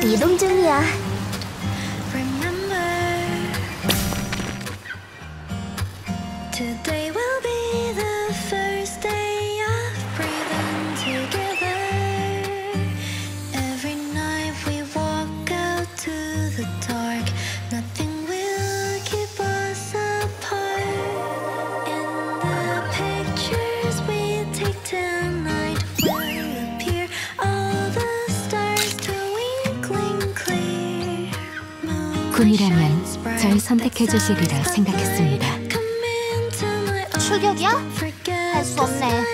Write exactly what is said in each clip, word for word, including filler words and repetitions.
이동 중이야. Today will be the first day of breathing together. Every night we walk out to the dark. Nothing will keep us apart. In the pictures we take tonight will appear all the stars twinkling clear. 군이라면 절 선택해 주시리라 생각했습니다. 출격이야? 할 수 없네.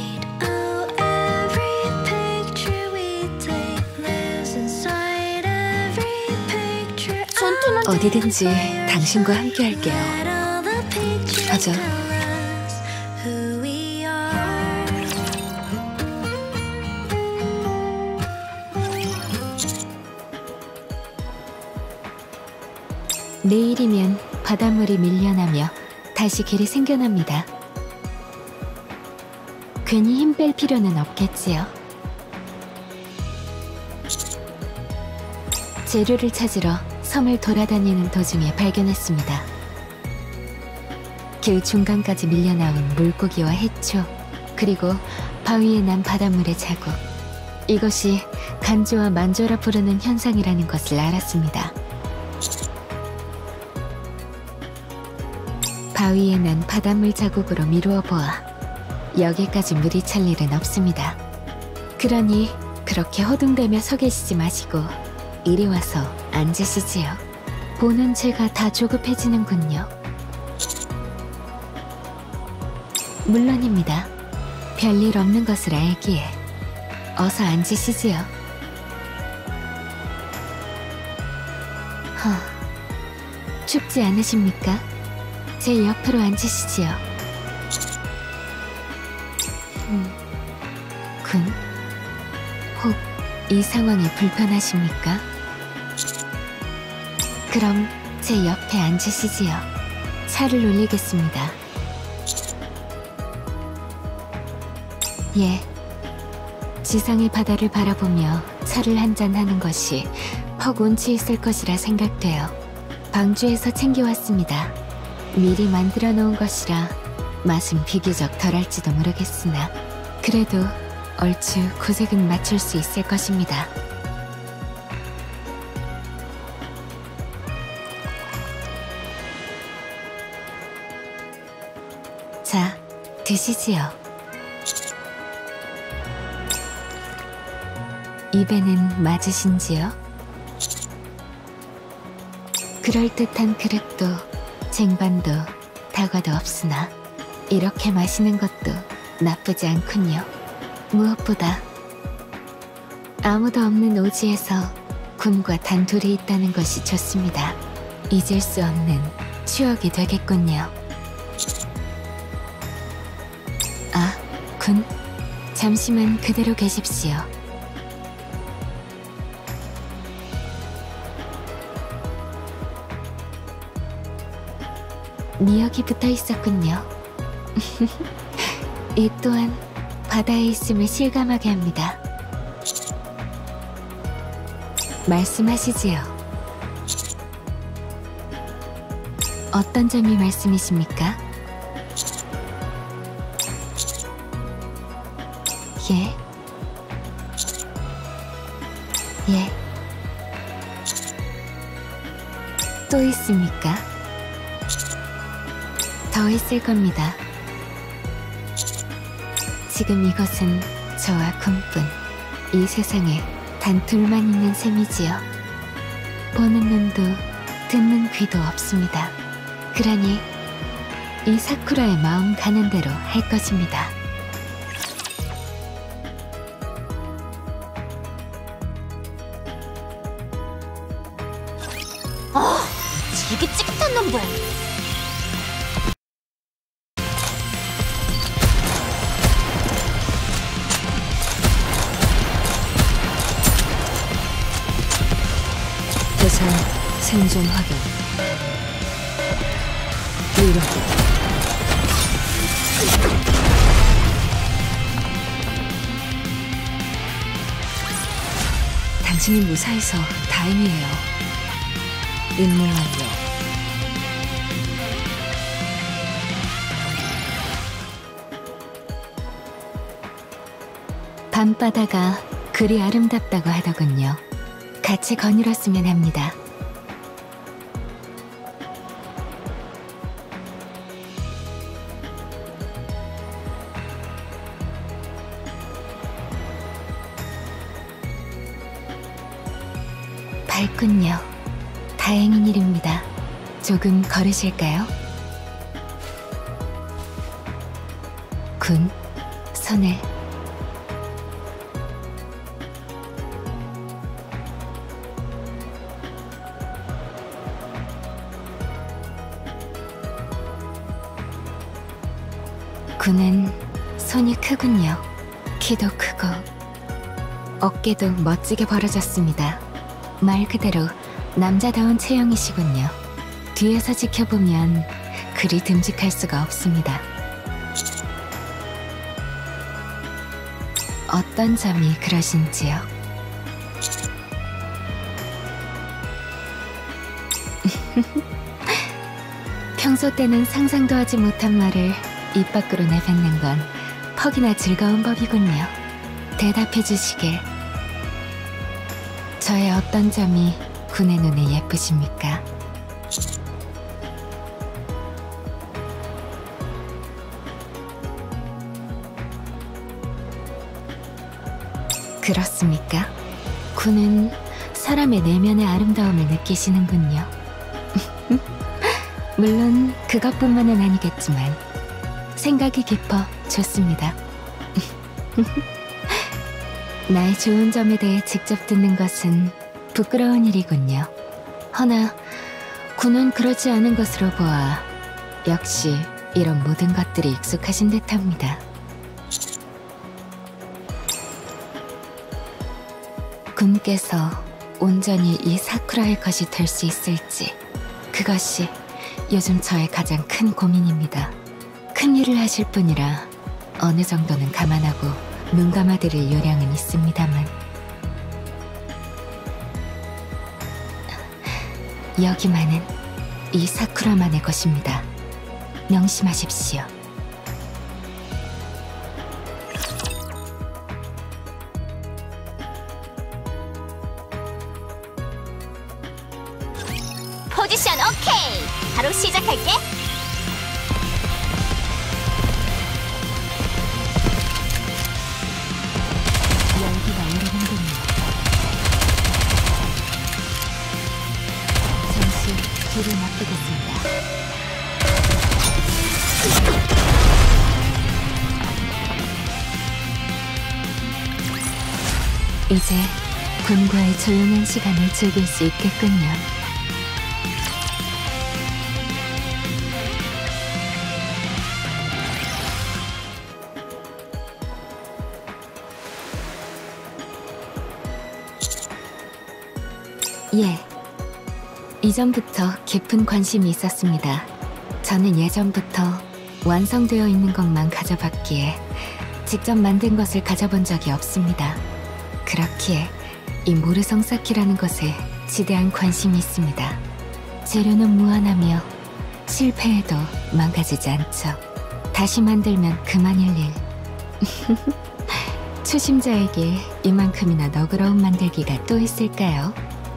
전투는 어디든지 당신과 함께 할게요. 가자. 내일이면 바닷물이 밀려나며 다시 길이 생겨납니다. 괜히 힘 뺄 필요는 없겠지요. 재료를 찾으러 섬을 돌아다니는 도중에 발견했습니다. 길 중간까지 밀려나온 물고기와 해초, 그리고 바위에 난 바닷물의 자국. 이것이 간조와 만조라 부르는 현상이라는 것을 알았습니다. 바위에 난 바닷물 자국으로 미루어 보아 여기까지 물이 찰 일은 없습니다. 그러니 그렇게 허둥대며 서 계시지 마시고 이리 와서 앉으시지요. 보는 제가 다 조급해지는군요. 물론입니다. 별일 없는 것을 알기에 어서 앉으시지요. 허, 춥지 않으십니까? 제 옆으로 앉으시지요. 음, 군? 혹 이 상황이 불편하십니까? 그럼 제 옆에 앉으시지요. 차를 올리겠습니다. 예, 지상의 바다를 바라보며 차를 한잔하는 것이 퍽 운치 있을 것이라 생각되어 방주에서 챙겨왔습니다. 미리 만들어 놓은 것이라 맛은 비교적 덜할지도 모르겠으나 그래도 얼추 고색은 맞출 수 있을 것입니다. 자, 드시지요. 입에는 맞으신지요? 그럴듯한 그릇도 쟁반도 다과도 없으나 이렇게 마시는 것도 나쁘지 않군요. 무엇보다 아무도 없는 오지에서 군과 단둘이 있다는 것이 좋습니다. 잊을 수 없는 추억이 되겠군요. 아, 군? 잠시만 그대로 계십시오. 미역이 붙어 있었군요. 이 또한 바다에 있음을 실감하게 합니다. 말씀하시지요. 어떤 점이 말씀이십니까? 예. 예. 또 있습니까? 더 있을 겁니다. 지금 이것은 저와 군뿐, 이 세상에 단 둘만 있는 셈이지요. 보는 눈도 듣는 귀도 없습니다. 그러니 이 사쿠라의 마음 가는 대로 할 것입니다. 아, 되게 찌긋한 놈들. 대상 생존 확인. 이렇게 당신이 무사해서 다행이에요. 임무 완료. 밤바다가 그리 아름답다고 하더군요. 같이 거닐었으면 합니다. 밝군요. 다행인 일입니다. 조금 걸으실까요? 군, 손을. 군은 손이 크군요. 키도 크고 어깨도 멋지게 벌어졌습니다. 말 그대로 남자다운 체형이시군요. 뒤에서 지켜보면 그리 듬직할 수가 없습니다. 어떤 점이 그러신지요? 평소 때는 상상도 하지 못한 말을 입 밖으로 내뱉는 건 퍽이나 즐거운 법이군요. 대답해 주시길. 저의 어떤 점이 군의 눈에 예쁘십니까? 그렇습니까? 군은 사람의 내면의 아름다움을 느끼시는군요. 물론 그것뿐만은 아니겠지만 생각이 깊어 좋습니다. 나의 좋은 점에 대해 직접 듣는 것은 부끄러운 일이군요. 허나 군은 그렇지 않은 것으로 보아 역시 이런 모든 것들이 익숙하신 듯합니다. 군께서 온전히 이 사쿠라의 것이 될 수 있을지, 그것이 요즘 저의 가장 큰 고민입니다. 큰 일을 하실 분이라 어느 정도는 감안하고 눈 감아드릴 요량은 있습니다만, 여기만은 이 사쿠라만의 것입니다. 명심하십시오. 포지션 오케이! 바로 시작할게! 열기가 오르는군요. 잠시 뒤를 맡기겠습니다. 이제 군과의 조용한 시간을 즐길 수 있겠군요. 예, 이전부터 깊은 관심이 있었습니다. 저는 예전부터 완성되어 있는 것만 가져봤기에 직접 만든 것을 가져본 적이 없습니다. 그렇기에 이 모르성사키라는 것에 지대한 관심이 있습니다. 재료는 무한하며 실패해도 망가지지 않죠. 다시 만들면 그만일 일. 초심자에게 이만큼이나 너그러운 만들기가 또 있을까요?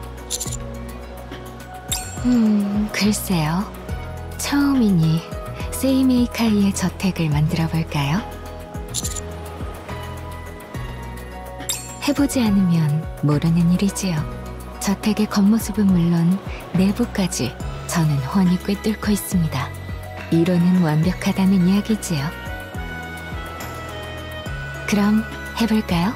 음, 글쎄요. 처음이니 세이메이카이의 저택을 만들어 볼까요? 해보지 않으면 모르는 일이지요. 저택의 겉모습은 물론 내부까지 저는 훤히 꿰뚫고 있습니다. 이론은 완벽하다는 이야기지요. 그럼 해볼까요?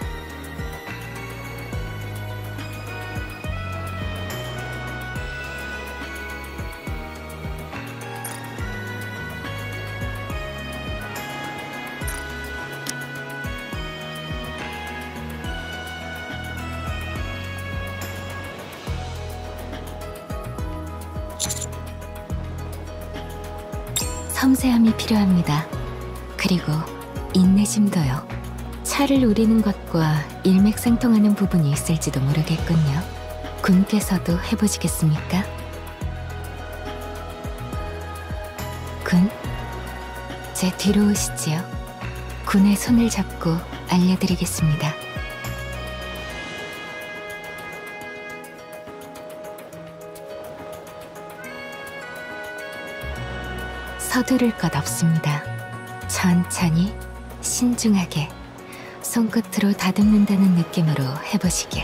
섬세함이 필요합니다. 그리고 인내심도요. 차를 우리는 것과 일맥상통하는 부분이 있을지도 모르겠군요. 군께서도 해보시겠습니까? 군? 제 뒤로 오시지요. 군의 손을 잡고 알려드리겠습니다. 서두를 것 없습니다. 천천히, 신중하게, 손끝으로 다듬는다는 느낌으로 해보시길.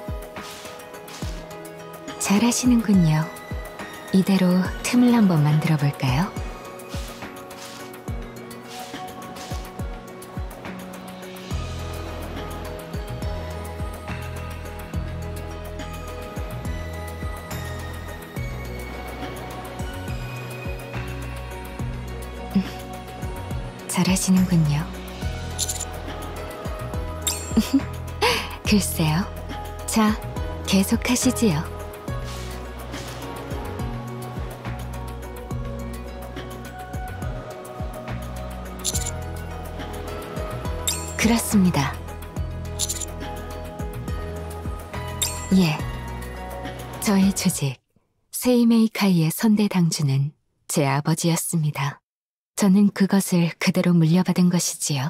잘하시는군요. 이대로 틈을 한번 만들어 볼까요? 잘하시는군요. 글쎄요. 자, 계속하시지요. 그렇습니다. 예. 저의 조직, 세이메이카이의 선대 당주는 제 아버지였습니다. 저는 그것을 그대로 물려받은 것이지요.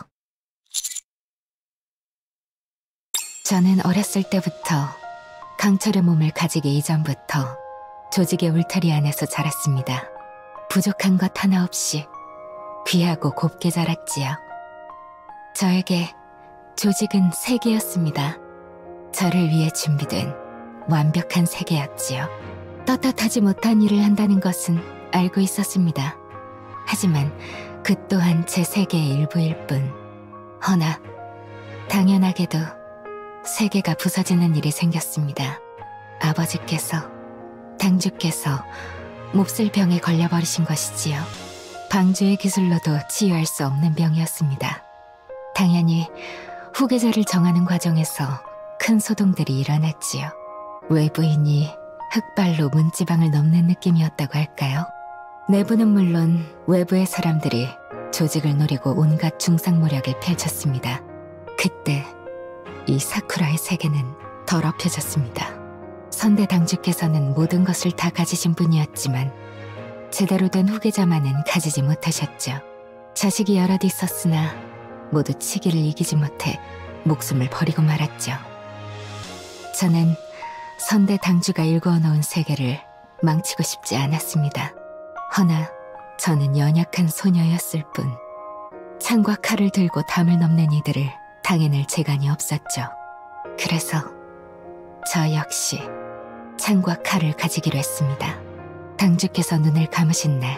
저는 어렸을 때부터 강철의 몸을 가지기 이전부터 조직의 울타리 안에서 자랐습니다. 부족한 것 하나 없이 귀하고 곱게 자랐지요. 저에게 조직은 세계였습니다. 저를 위해 준비된 완벽한 세계였지요. 떳떳하지 못한 일을 한다는 것은 알고 있었습니다. 하지만 그 또한 제 세계의 일부일 뿐. 허나 당연하게도 세계가 부서지는 일이 생겼습니다. 아버지께서, 당주께서 몹쓸 병에 걸려버리신 것이지요. 방주의 기술로도 치유할 수 없는 병이었습니다. 당연히 후계자를 정하는 과정에서 큰 소동들이 일어났지요. 외부인이 흑발로 문지방을 넘는 느낌이었다고 할까요? 내부는 물론 외부의 사람들이 조직을 노리고 온갖 중상모략을 펼쳤습니다. 그때 이 사쿠라의 세계는 더럽혀졌습니다. 선대 당주께서는 모든 것을 다 가지신 분이었지만 제대로 된 후계자만은 가지지 못하셨죠. 자식이 여럿 있었으나 모두 치기를 이기지 못해 목숨을 버리고 말았죠. 저는 선대 당주가 일구어 놓은 세계를 망치고 싶지 않았습니다. 허나 저는 연약한 소녀였을 뿐 창과 칼을 들고 담을 넘는 이들을 당해낼 재간이 없었죠. 그래서 저 역시 창과 칼을 가지기로 했습니다. 당주께서 눈을 감으신 날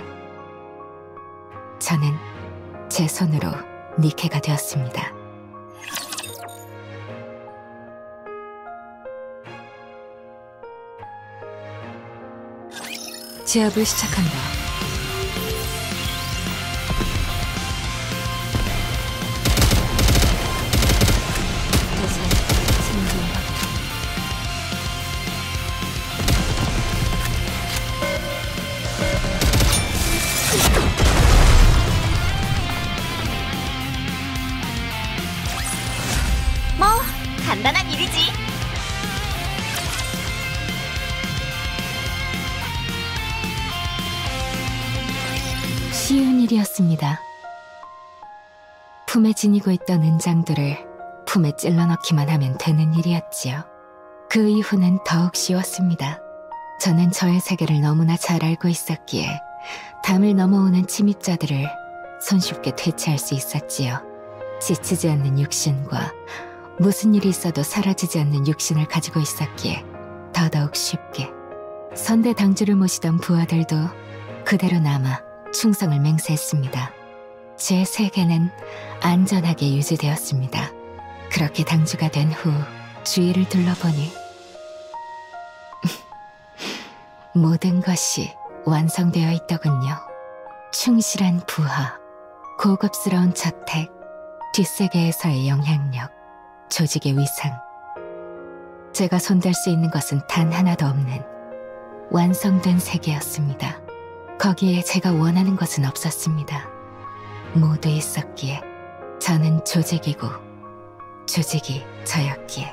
저는 제 손으로 니케가 되었습니다. 제압을 시작한다. 뭐 간단한 일이지. 쉬운 일이었습니다. 품에 지니고 있던 은장들을 품에 찔러넣기만 하면 되는 일이었지요. 그 이후는 더욱 쉬웠습니다. 저는 저의 세계를 너무나 잘 알고 있었기에 담을 넘어오는 침입자들을 손쉽게 퇴치할 수 있었지요. 지치지 않는 육신과 무슨 일이 있어도 사라지지 않는 육신을 가지고 있었기에 더더욱 쉽게. 선대 당주를 모시던 부하들도 그대로 남아 충성을 맹세했습니다. 제 세계는 안전하게 유지되었습니다. 그렇게 당주가 된 후 주위를 둘러보니 모든 것이 완성되어 있더군요. 충실한 부하, 고급스러운 저택, 뒷세계에서의 영향력, 조직의 위상. 제가 손댈 수 있는 것은 단 하나도 없는 완성된 세계였습니다. 거기에 제가 원하는 것은 없었습니다. 모두 있었기에 저는 조직이고 조직이 저였기에.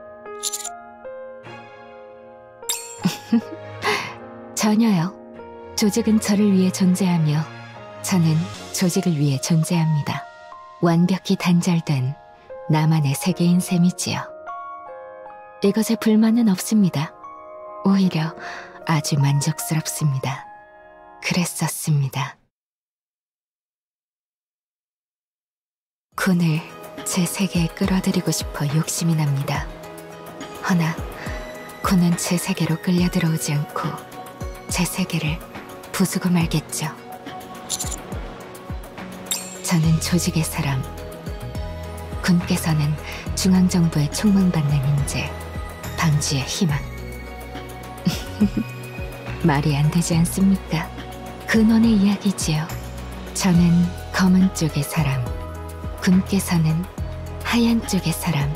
전혀요. 조직은 저를 위해 존재하며 저는 조직을 위해 존재합니다. 완벽히 단절된 나만의 세계인 셈이지요. 이것에 불만은 없습니다. 오히려 아주 만족스럽습니다. 그랬었습니다. 군을 제 세계에 끌어들이고 싶어 욕심이 납니다. 허나 군은 제 세계로 끌려 들어오지 않고 제 세계를 부수고 말겠죠. 저는 조직의 사람, 군께서는 중앙정부의 총망받는 인재, 방주의 희망. 말이 안 되지 않습니까? 근원의 이야기지요. 저는 검은 쪽의 사람, 군께서는 하얀 쪽의 사람.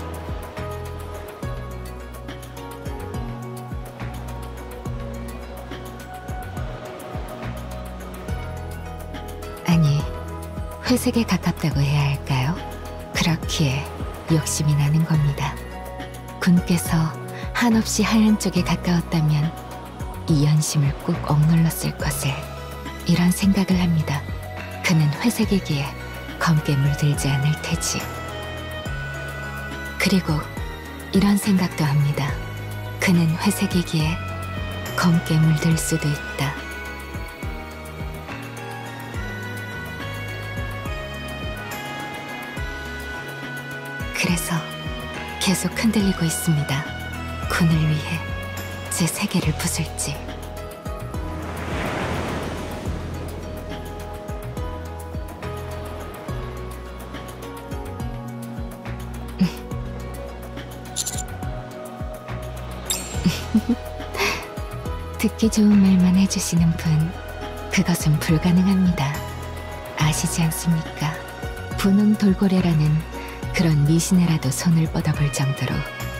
아니, 회색에 가깝다고 해야 할까요? 그렇기에 욕심이 나는 겁니다. 군께서 한없이 하얀 쪽에 가까웠다면 이 연심을 꼭 억눌렀을 것을, 이런 생각을 합니다. 그는 회색이기에 검게 물들지 않을 테지. 그리고 이런 생각도 합니다. 그는 회색이기에 검게 물들 수도 있다. 그래서 계속 흔들리고 있습니다. 군을 위해 제 세계를 부술지. 듣기 좋은 말만 해주시는 분, 그것은 불가능합니다. 아시지 않습니까? 분홍 돌고래라는 그런 미신에라도 손을 뻗어볼 정도로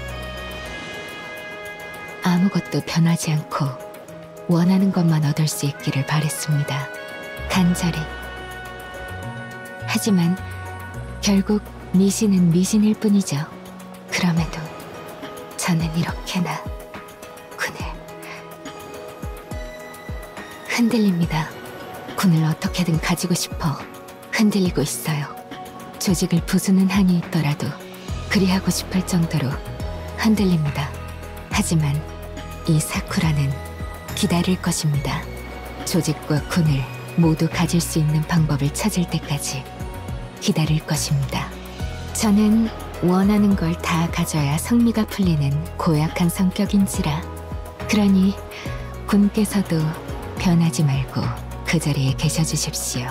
아무것도 변하지 않고 원하는 것만 얻을 수 있기를 바랬습니다. 간절히. 하지만 결국 미신은 미신일 뿐이죠. 그럼에도 저는 이렇게나 군을 흔들립니다. 군을 어떻게든 가지고 싶어 흔들리고 있어요. 조직을 부수는 한이 있더라도 그리하고 싶을 정도로 흔들립니다. 하지만 이 사쿠라는 기다릴 것입니다. 조직과 군을 모두 가질 수 있는 방법을 찾을 때까지 기다릴 것입니다. 저는 원하는 걸 다 가져야 성미가 풀리는 고약한 성격인지라. 그러니 군께서도 변하지 말고 그 자리에 계셔 주십시오.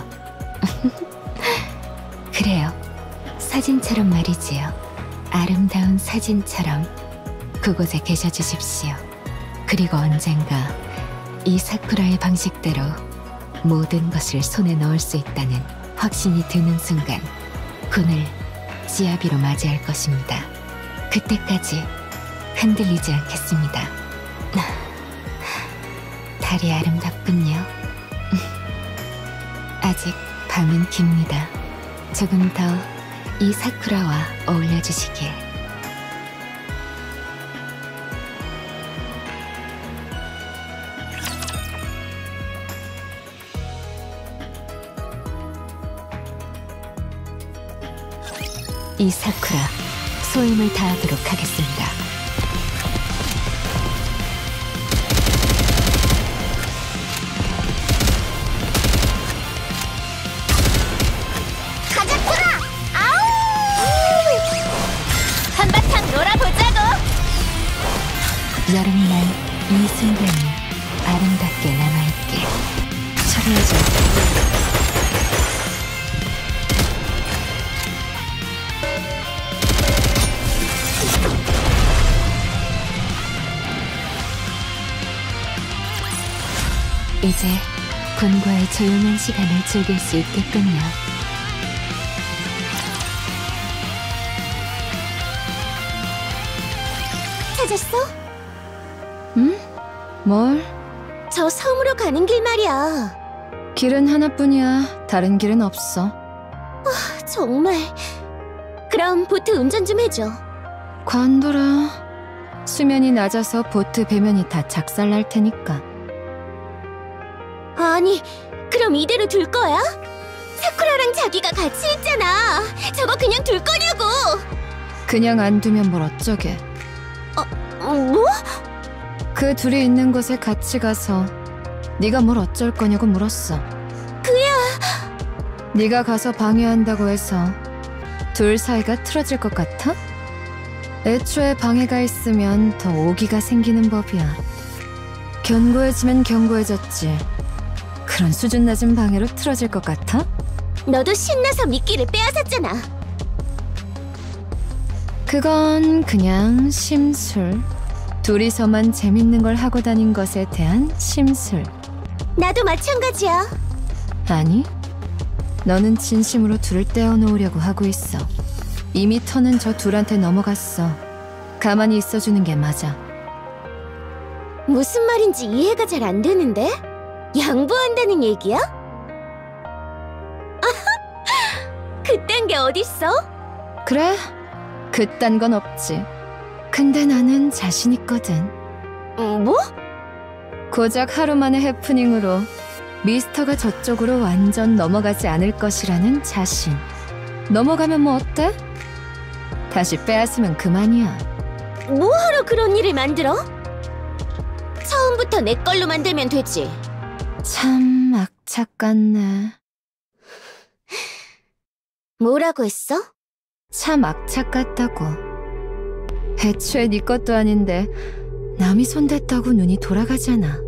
그래요. 사진처럼 말이지요. 아름다운 사진처럼 그곳에 계셔 주십시오. 그리고 언젠가 이 사쿠라의 방식대로 모든 것을 손에 넣을 수 있다는 확신이 드는 순간 군을 지아비로 맞이할 것입니다. 그때까지 흔들리지 않겠습니다. 달이 아름답군요. 아직 밤은 깁니다. 조금 더 이 사쿠라와 어울려 주시길. 이 사쿠라, 소임을 다하도록 하겠습니다. 가자꾸라! 아우! 한바탕 놀아보자고! 여름날 이 순간이 아름답게 남아있게. 처리해줘. 이제 군과의 조용한 시간을 즐길 수 있겠군요. 찾았어? 응? 뭘? 저 섬으로 가는 길 말이야. 길은 하나뿐이야. 다른 길은 없어. 정말. 그럼 보트 운전 좀 해줘. 관둬라. 수면이 낮아서 보트 배면이 다 작살날 테니까. 아니, 그럼 이대로 둘 거야? 사쿠라랑 자기가 같이 있잖아. 저거 그냥 둘 거냐고. 그냥 안 두면 뭘 어쩌게. 어, 뭐? 그 둘이 있는 곳에 같이 가서 네가 뭘 어쩔 거냐고 물었어. 그야. 네가 가서 방해한다고 해서 둘 사이가 틀어질 것 같아? 애초에 방해가 있으면 더 오기가 생기는 법이야. 견고해지면 견고해졌지. 그런 수준 낮은 방해로 틀어질 것 같아? 너도 신나서 미끼를 빼앗았잖아. 그건 그냥 심술. 둘이서만 재밌는 걸 하고 다닌 것에 대한 심술. 나도 마찬가지야. 아니, 너는 진심으로 둘을 떼어놓으려고 하고 있어. 이미 터는 저 둘한테 넘어갔어. 가만히 있어주는 게 맞아. 무슨 말인지 이해가 잘 안 되는데? 양보한다는 얘기야? 그딴 게 어딨어? 그래? 그딴 건 없지. 근데 나는 자신 있거든. 음, 뭐? 고작 하루 만의 해프닝으로 미스터가 저쪽으로 완전 넘어가지 않을 것이라는 자신. 넘어가면 뭐 어때? 다시 빼앗으면 그만이야. 뭐하러 그런 일을 만들어? 처음부터 내 걸로 만들면 되지. 참 악착 같네. 뭐라고 했어? 참 악착 같다고. 애초에 네 것도 아닌데 남이 손댔다고 눈이 돌아가잖아.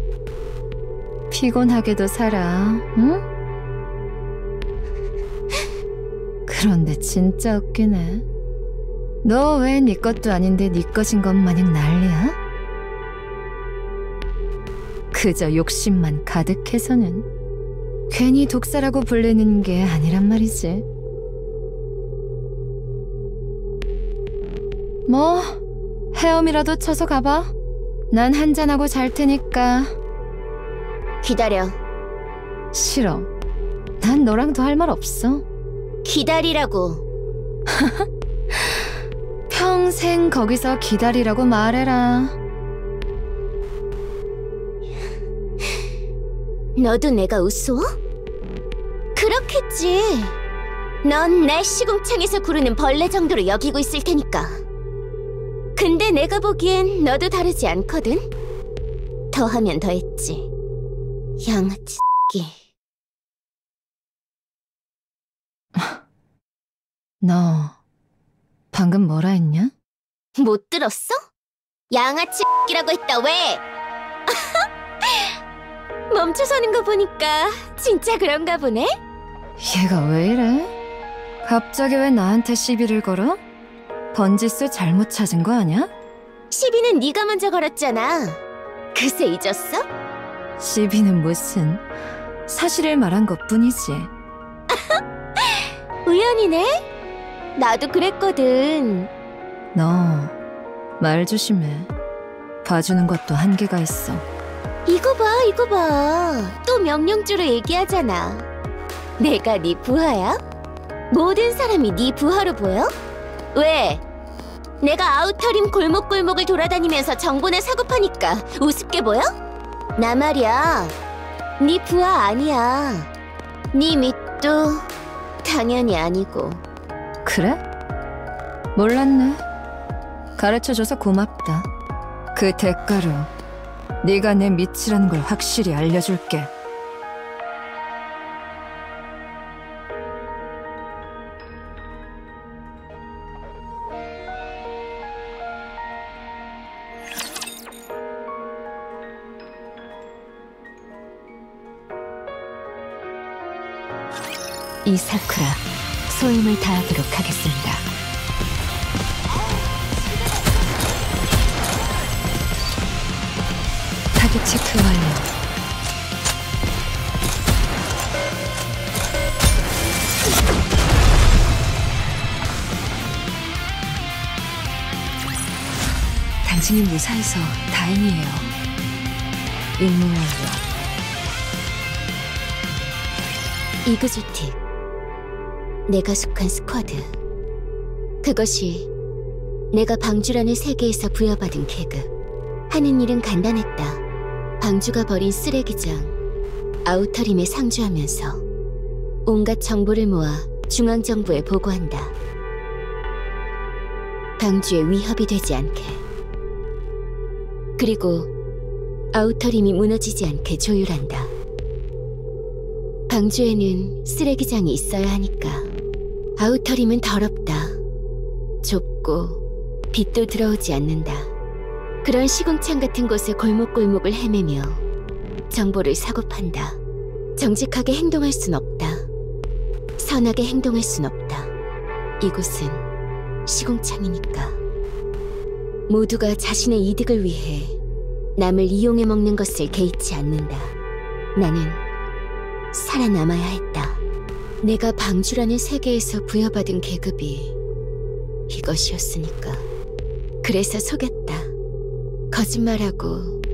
피곤하게도 살아, 응? 그런데 진짜 웃기네. 너 왜 네 것도 아닌데 네 것인 것 마냥 난리야? 그저 욕심만 가득해서는 괜히 독사라고 불리는 게 아니란 말이지. 뭐 헤엄이라도 쳐서 가봐. 난 한잔하고 잘 테니까. 기다려. 싫어. 난 너랑 더 할 말 없어. 기다리라고. 평생 거기서 기다리라고 말해라. 너도 내가 우스워? 그렇겠지. 넌 날 시궁창에서 구르는 벌레 정도로 여기고 있을 테니까. 근데 내가 보기엔 너도 다르지 않거든? 더하면 더했지. 양아치 새끼. 너 방금 뭐라 했냐? 못 들었어? 양아치 새끼라고 했다 왜? 멈춰 서는 거 보니까 진짜 그런가 보네? 얘가 왜 이래? 갑자기 왜 나한테 시비를 걸어? 번지수 잘못 찾은 거 아냐? 시비는 네가 먼저 걸었잖아. 그새 잊었어? 시비는 무슨, 사실을 말한 것뿐이지. 우연이네? 나도 그랬거든. 너 말 조심해. 봐주는 것도 한계가 있어. 이거 봐, 이거 봐. 또 명령주로 얘기하잖아. 내가 네 부하야? 모든 사람이 네 부하로 보여? 왜? 내가 아우터림 골목골목을 돌아다니면서 정보나 사고 파니까 우습게 보여? 나 말이야, 네 부하 아니야. 네 밑도 당연히 아니고. 그래? 몰랐네. 가르쳐줘서 고맙다. 그 대가로 네가 내 밑이라는 걸 확실히 알려줄게. 이 사쿠라, 소임을 다하도록 하겠습니다. 타겟 체크 완료. 당신이 무사해서 다행이에요. 임무 완료. 이그조틱, 내가 속한 스쿼드. 그것이 내가 방주라는 세계에서 부여받은 계급. 하는 일은 간단했다. 방주가 버린 쓰레기장, 아우터림에 상주하면서 온갖 정보를 모아 중앙정부에 보고한다. 방주에 위협이 되지 않게. 그리고 아우터림이 무너지지 않게 조율한다. 방주에는 쓰레기장이 있어야 하니까. 아우터림은 더럽다. 좁고 빛도 들어오지 않는다. 그런 시궁창 같은 곳의 골목골목을 헤매며 정보를 사고 판다. 정직하게 행동할 순 없다. 선하게 행동할 순 없다. 이곳은 시궁창이니까. 모두가 자신의 이득을 위해 남을 이용해 먹는 것을 개의치 않는다. 나는 살아남아야 했다. 내가 방주라는 세계에서 부여받은 계급이 이것이었으니까. 그래서 속였다. 거짓말하고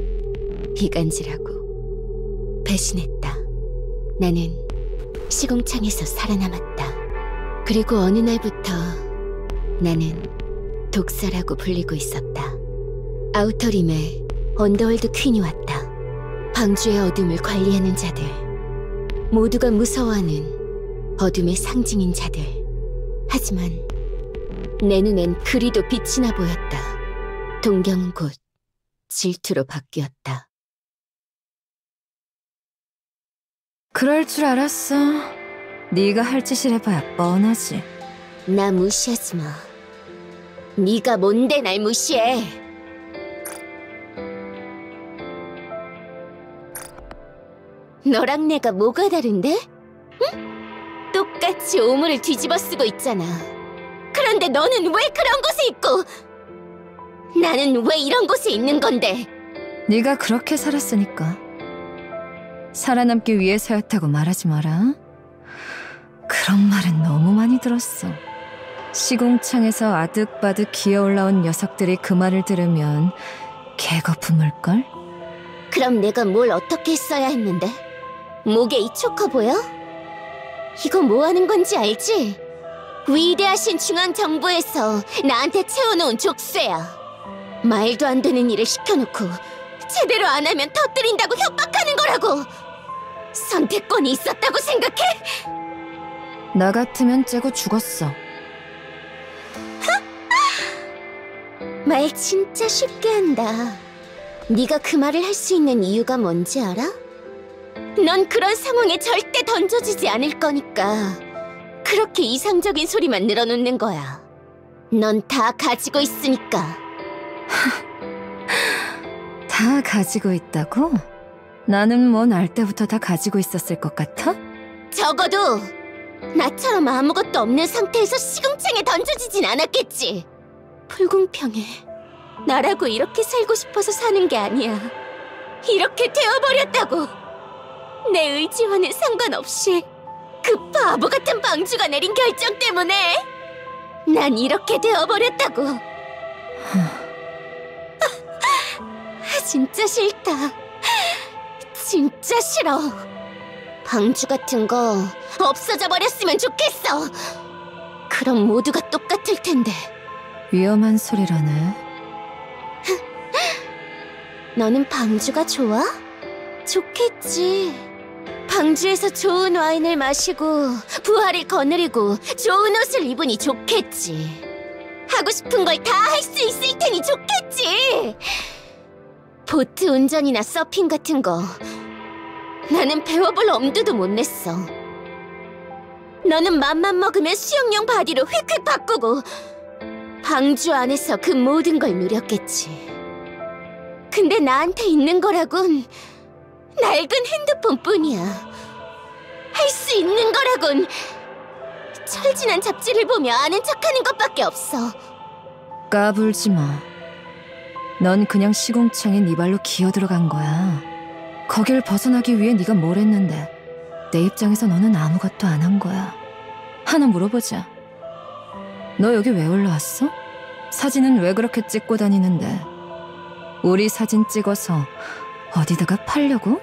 이간질하고 배신했다. 나는 시궁창에서 살아남았다. 그리고 어느 날부터 나는 독사라고 불리고 있었다. 아우터림에 언더월드 퀸이 왔다. 방주의 어둠을 관리하는 자들, 모두가 무서워하는 어둠의 상징인 자들. 하지만 내 눈엔 그리도 빛이 나 보였다. 동경은 곧 질투로 바뀌었다. 그럴 줄 알았어. 네가 할 짓을 해봐야 뻔하지. 나 무시하지 마. 네가 뭔데 날 무시해. 너랑 내가 뭐가 다른데? 응? 똑같이 오물을 뒤집어 쓰고 있잖아. 그런데 너는 왜 그런 곳에 있고 나는 왜 이런 곳에 있는 건데? 네가 그렇게 살았으니까. 살아남기 위해서였다고 말하지 마라. 그런 말은 너무 많이 들었어. 시궁창에서 아득바득 기어올라온 녀석들이 그 말을 들으면 개거품을걸? 그럼 내가 뭘 어떻게 했어야 했는데? 목에 이 초커 보여? 이거 뭐 하는 건지 알지? 위대하신 중앙정부에서 나한테 채워놓은 족쇄야. 말도 안 되는 일을 시켜놓고 제대로 안 하면 터뜨린다고 협박하는 거라고. 선택권이 있었다고 생각해? 나 같으면 째고 죽었어. 말 진짜 쉽게 한다. 네가 그 말을 할 수 있는 이유가 뭔지 알아? 넌 그런 상황에 절대 던져지지 않을 거니까 그렇게 이상적인 소리만 늘어놓는 거야. 넌 다 가지고 있으니까. 다 가지고 있다고? 나는 뭐 날 때부터 다 가지고 있었을 것 같아? 적어도 나처럼 아무것도 없는 상태에서 시궁창에 던져지진 않았겠지. 불공평해. 나라고 이렇게 살고 싶어서 사는 게 아니야. 이렇게 되어버렸다고. 내 의지와는 상관없이 그 바보 같은 방주가 내린 결정 때문에 난 이렇게 되어버렸다고. 진짜 싫다. 진짜 싫어. 방주 같은 거 없어져 버렸으면 좋겠어. 그럼 모두가 똑같을 텐데. 위험한 소리라네. 너는 방주가 좋아? 좋겠지. 방주에서 좋은 와인을 마시고 부하를 거느리고 좋은 옷을 입으니 좋겠지. 하고 싶은 걸 다 할 수 있을 테니 좋겠지. 보트 운전이나 서핑 같은 거 나는 배워볼 엄두도 못 냈어. 너는 맘만 먹으면 수영용 바디로 휙휙 바꾸고 방주 안에서 그 모든 걸 누렸겠지. 근데 나한테 있는 거라곤 낡은 핸드폰뿐이야. 할 수 있는 거라곤 철진한 잡지를 보며 아는 척하는 것밖에 없어. 까불지 마. 넌 그냥 시궁창에 네 발로 기어들어간 거야. 거길 벗어나기 위해 네가 뭘 했는데 내 입장에서 너는 아무것도 안 한 거야. 하나 물어보자. 너 여기 왜 올라왔어? 사진은 왜 그렇게 찍고 다니는데? 우리 사진 찍어서 어디다가 팔려고?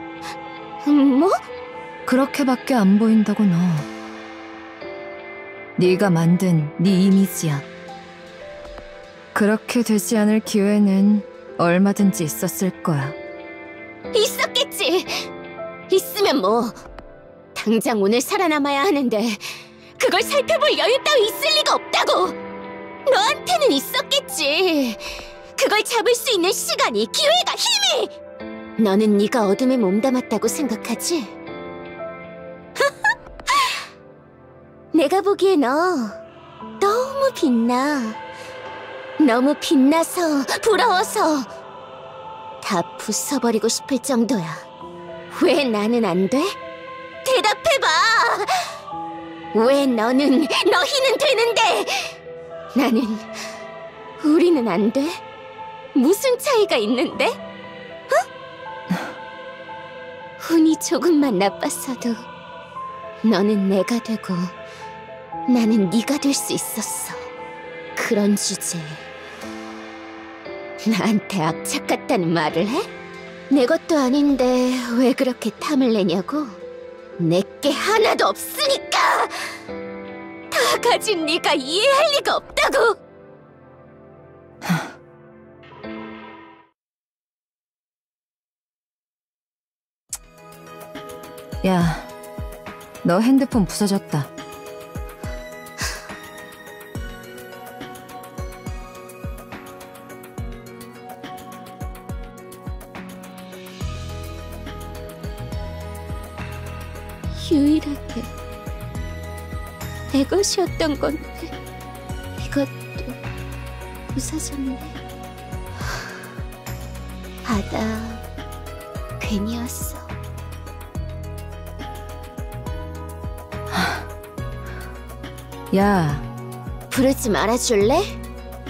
뭐? 그렇게밖에 안 보인다고 너. 네가 만든 네 이미지야. 그렇게 되지 않을 기회는 얼마든지 있었을 거야. 있었겠지. 있으면 뭐 당장 오늘 살아남아야 하는데 그걸 살펴볼 여유 따위 있을 리가 없다고. 너한테는 있었겠지. 그걸 잡을 수 있는 시간이, 기회가, 힘이. 너는 네가 어둠에 몸담았다고 생각하지? 내가 보기에 너 너무 빛나. 너무 빛나서 부러워서 다 부숴버리고 싶을 정도야. 왜 나는 안 돼? 대답해봐. 왜 너는, 너희는 되는데 나는, 우리는 안 돼? 무슨 차이가 있는데? 어? 운이 조금만 나빴어도 너는 내가 되고 나는 네가 될 수 있었어. 그런 주제에 나한테 악착 같다는 말을 해? 내 것도 아닌데 왜 그렇게 탐을 내냐고? 내게 하나도 없으니까! 다 가진 네가 이해할 리가 없다고! 야, 너 핸드폰 부서졌다. 유일하게 내 것이었던 건데 이것도 부서졌네. 바다 괜히였어. 야, 부르지 말아줄래?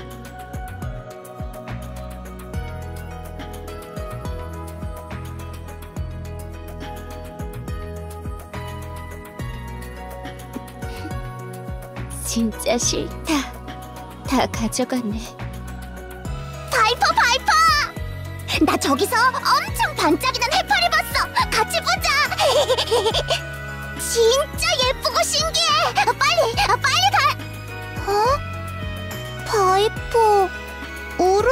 진짜 싫다. 다 가져가네. 바이퍼, 바이퍼! 나 저기서 엄청 반짝이는 해파리 봤어. 같이 보자. 진짜 예쁘고 신기해. 빨리, 빨리 가. 어? 바이퍼, 우르?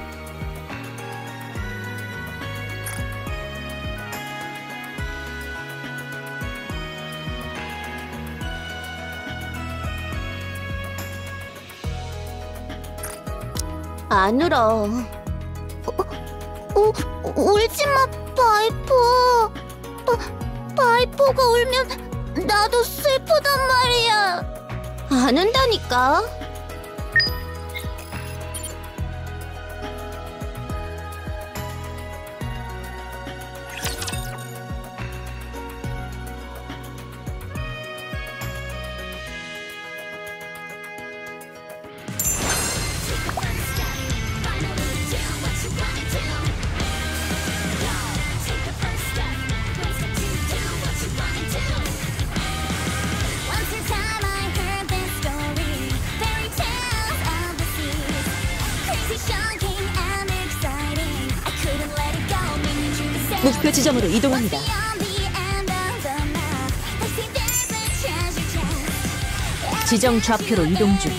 안 울어. 어, 어, 울지마, 바이퍼. 바, 바이퍼가 울면 나도 슬프단 말이야. 안 운다니까. 목표 지점으로 이동합니다. 지정 좌표로 이동 중.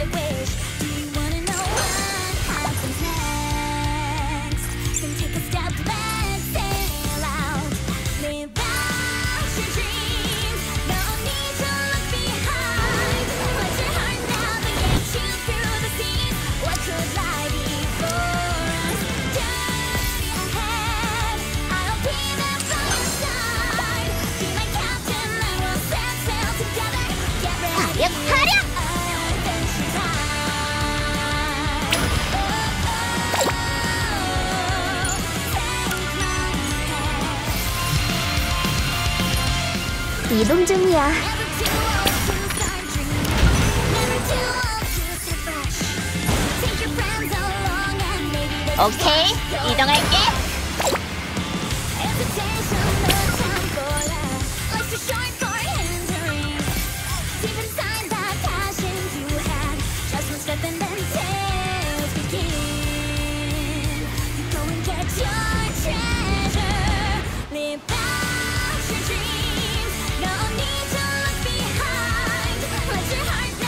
이동 중이야. 오케이, 이동할게. Let your heart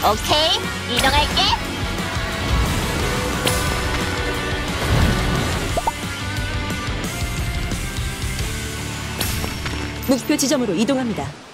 오케이, 이동할게. 목표 지점으로 이동합니다.